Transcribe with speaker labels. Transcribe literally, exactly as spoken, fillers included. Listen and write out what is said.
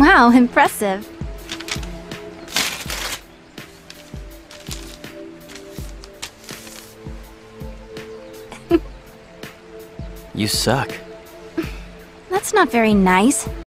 Speaker 1: Wow, impressive.
Speaker 2: You suck.
Speaker 1: That's not very nice.